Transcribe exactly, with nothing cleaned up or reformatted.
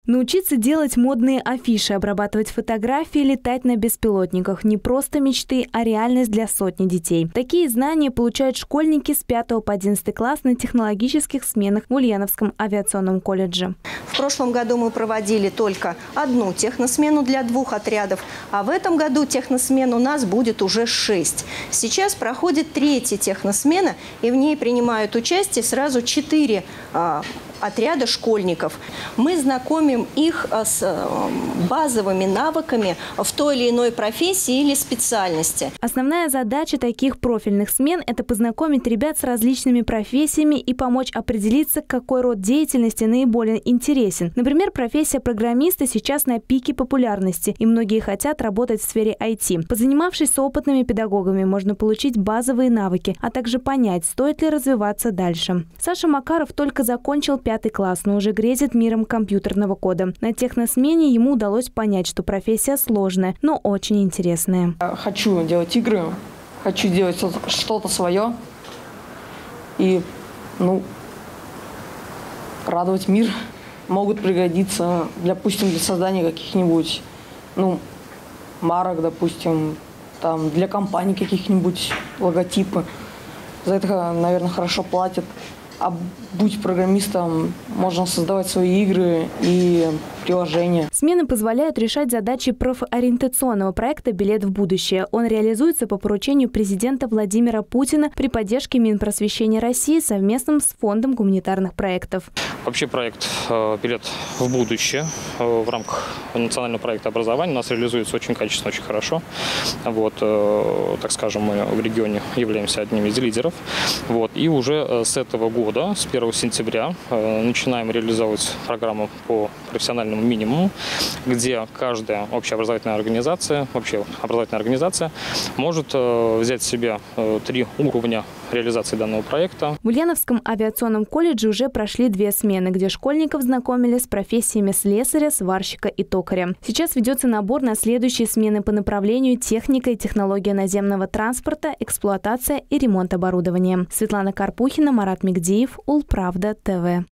Научиться делать модные афиши, обрабатывать фотографии, летать на беспилотниках – не просто мечты, а реальность для сотни детей. Такие знания получают школьники с пятого по одиннадцатый класс на технологических сменах в Ульяновском авиационном колледже. В прошлом году мы проводили только одну техносмену для двух отрядов, а в этом году техносмен у нас будет уже шесть. Сейчас проходит третья техносмена, и в ней принимают участие сразу четыре а, отряда школьников. Мы знакомим их с базовыми навыками в той или иной профессии или специальности. Основная задача таких профильных смен – это познакомить ребят с различными профессиями и помочь определиться, какой род деятельности наиболее интересен. Например, профессия программиста сейчас на пике популярности, и многие хотят работать в сфере ай ти. Позанимавшись с опытными педагогами, можно получить базовые навыки, а также понять, стоит ли развиваться дальше. Саша Макаров только закончил пятый класс, но уже грезит миром компьютерного кода. На техносмене ему удалось понять, что профессия сложная, но очень интересная. Хочу делать игры, хочу делать что-то свое и, ну, радовать мир. Могут пригодиться, допустим, для создания каких-нибудь, ну, марок, допустим, там, для компаний каких-нибудь логотипы. За это, наверное, хорошо платят. А будь программистом, можно создавать свои игры и приложения. Смены позволяют решать задачи профориентационного проекта «Билет в будущее». Он реализуется по поручению президента Владимира Путина при поддержке Минпросвещения России совместно с Фондом гуманитарных проектов. Вообще проект «Билет в будущее» в рамках национального проекта образования у нас реализуется очень качественно, очень хорошо. Вот, так скажем, мы в регионе являемся одним из лидеров. Вот, и уже с этого года, с первого сентября, начинаем реализовывать программу по профессиональному минимуму, где каждая общеобразовательная организация, вообще образовательная организация может взять в себя три уровня реализации данного проекта. В Ульяновском авиационном колледже уже прошли две смены, где школьников знакомили с профессиями слесаря, сварщика и токаря. Сейчас ведется набор на следующие смены по направлению техника и технология наземного транспорта, эксплуатация и ремонт оборудования. Светлана Карпухина, Марат Мигдиев, Улправда ТВ.